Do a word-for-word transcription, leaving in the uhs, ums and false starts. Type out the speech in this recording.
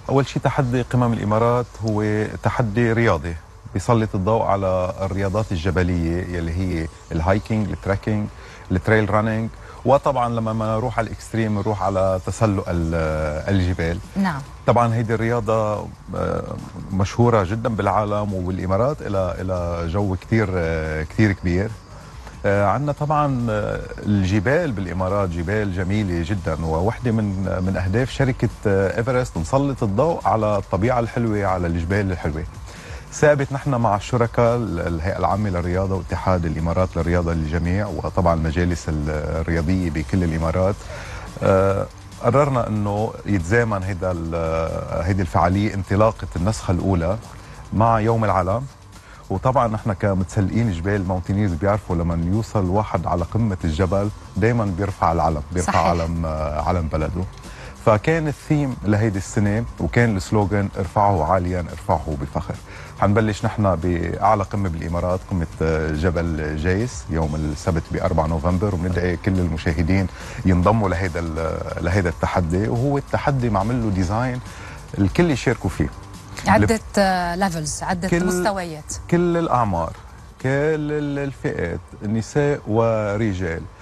أول شيء تحدي قمم الإمارات هو تحدي رياضي بيسلط الضوء على الرياضات الجبلية يلي هي الهايكينج، التراكينج، التريل رانينج، وطبعا لما نروح على الاكستريم نروح على تسلق الجبال. نعم. طبعا هيدي الرياضة مشهورة جدا بالعالم وبالإمارات، إلى إلى جو كثير كثير كبير. عندنا طبعا الجبال بالإمارات جبال جميلة جدا، ووحدة من من أهداف شركة إيفرست نسلط الضوء على الطبيعة الحلوة، على الجبال الحلوة. ثابت نحن مع الشركاء الهيئة العامة للرياضة واتحاد الإمارات للرياضة للجميع، وطبعا المجالس الرياضية بكل الإمارات، قررنا انه يتزامن هيدا هيدي الفعاليه انطلاقه النسخه الاولى مع يوم العلم. وطبعا نحن كمتسلقين جبال ماونتينيرز بيعرفوا لما يوصل واحد على قمه الجبل دائما بيرفع العلم، بيرفع صحيح. علم علم بلده. فكان الثيم لهيدي السنه وكان السلوغان ارفعه عاليا ارفعه بفخر. حنبلش نحن باعلى قمه بالامارات، قمه جبل جايس يوم السبت ب أربعة نوفمبر، وبندعي كل المشاهدين ينضموا لهيدا لهيدا التحدي. وهو التحدي معمل له ديزاين الكل يشاركوا فيه، عده ليفلز، عده كل مستويات، كل الاعمار، كل الفئات، نساء ورجال،